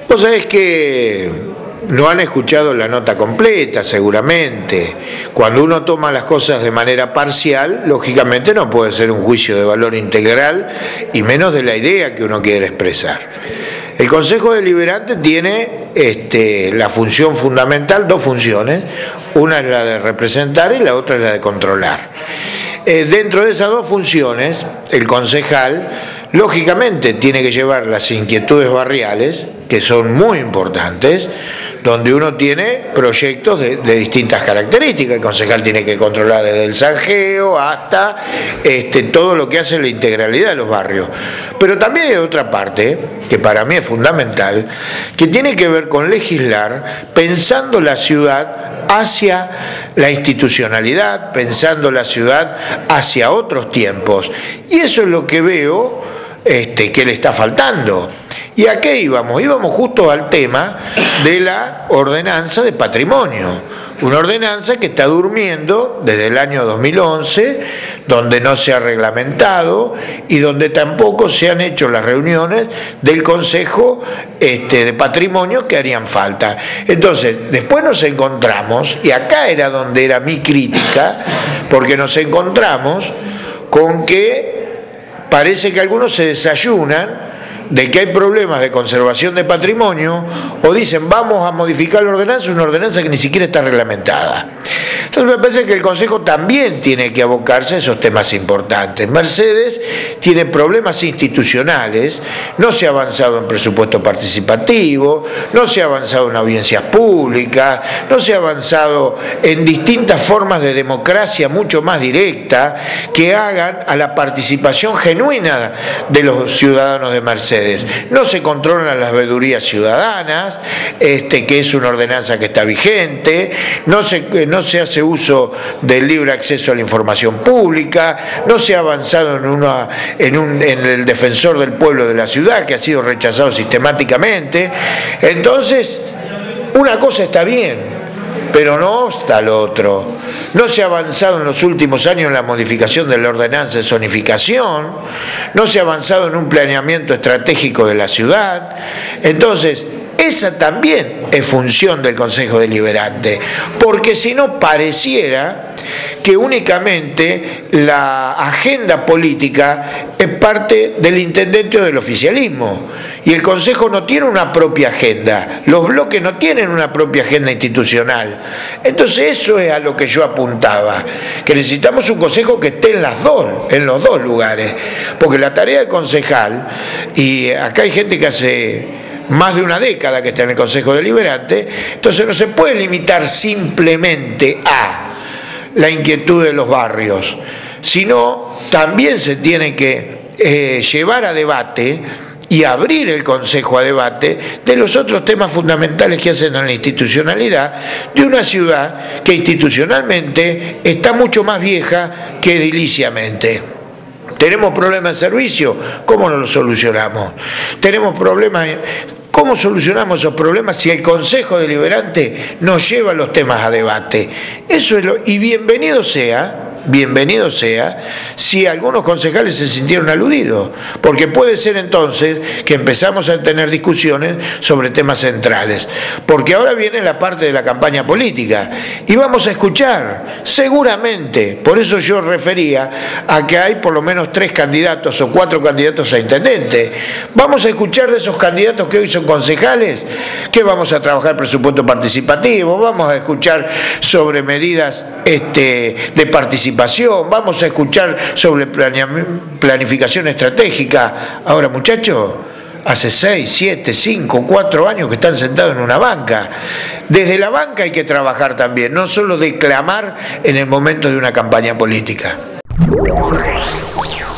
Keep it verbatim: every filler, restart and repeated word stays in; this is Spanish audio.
Vos sabés que no han escuchado la nota completa, seguramente. Cuando uno toma las cosas de manera parcial, lógicamente no puede ser un juicio de valor integral, y menos de la idea que uno quiere expresar. El Consejo Deliberante tiene este, la función fundamental, dos funciones, una es la de representar y la otra es la de controlar. Eh, dentro de esas dos funciones, el concejal, lógicamente, tiene que llevar las inquietudes barriales, que son muy importantes, donde uno tiene proyectos de, de distintas características. El concejal tiene que controlar desde el zanjeo hasta este, todo lo que hace la integralidad de los barrios. Pero también hay otra parte, que para mí es fundamental, que tiene que ver con legislar pensando la ciudad hacia la institucionalidad, pensando la ciudad hacia otros tiempos. Y eso es lo que veo este, que le está faltando. ¿Y a qué íbamos? Íbamos justo al tema de la ordenanza de patrimonio. Una ordenanza que está durmiendo desde el año dos mil once, donde no se ha reglamentado y donde tampoco se han hecho las reuniones del Consejo este, de Patrimonio que harían falta. Entonces, después nos encontramos, y acá era donde era mi crítica, porque nos encontramos con que parece que algunos se desayunan de que hay problemas de conservación de patrimonio, o dicen vamos a modificar la ordenanza, una ordenanza que ni siquiera está reglamentada. Entonces me parece que el Consejo también tiene que abocarse a esos temas importantes. Mercedes tiene problemas institucionales, no se ha avanzado en presupuesto participativo, no se ha avanzado en audiencias públicas, no se ha avanzado en distintas formas de democracia mucho más directa que hagan a la participación genuina de los ciudadanos de Mercedes. No se controlan las veedurías ciudadanas, este, que es una ordenanza que está vigente, no se, no se hace uso del libre acceso a la información pública, no se ha avanzado en, una, en, un, en el defensor del pueblo de la ciudad, que ha sido rechazado sistemáticamente. Entonces, una cosa está bien, pero no está lo otro. No se ha avanzado en los últimos años en la modificación de la ordenanza de zonificación, no se ha avanzado en un planeamiento estratégico de la ciudad. Entonces, esa también es función del Consejo Deliberante, porque si no pareciera que únicamente la agenda política es parte del intendente o del oficialismo, y el Consejo no tiene una propia agenda, los bloques no tienen una propia agenda institucional. Entonces eso es a lo que yo apuntaba, que necesitamos un Consejo que esté en las dos, en los dos lugares, porque la tarea del concejal, y acá hay gente que hace más de una década que está en el Consejo Deliberante, entonces no se puede limitar simplemente a la inquietud de los barrios, sino también se tiene que eh, llevar a debate y abrir el Consejo a debate de los otros temas fundamentales que hacen a la institucionalidad de una ciudad que institucionalmente está mucho más vieja que ediliciamente. ¿Tenemos problemas de servicio? ¿Cómo no los solucionamos? ¿Tenemos problemas? ¿Cómo solucionamos esos problemas si el Consejo Deliberante nos lleva los temas a debate? Eso es lo, y bienvenido sea, bienvenido sea, si algunos concejales se sintieron aludidos, porque puede ser entonces que empezamos a tener discusiones sobre temas centrales, porque ahora viene la parte de la campaña política y vamos a escuchar, seguramente, por eso yo refería a que hay por lo menos tres candidatos o cuatro candidatos a intendente. Vamos a escuchar de esos candidatos que hoy son concejales, que vamos a trabajar presupuesto participativo, vamos a escuchar sobre medidas este, de participación, vamos a escuchar sobre planificación estratégica. Ahora, muchachos, hace seis, siete, cinco, cuatro años que están sentados en una banca. Desde la banca hay que trabajar también, no solo declamar en el momento de una campaña política.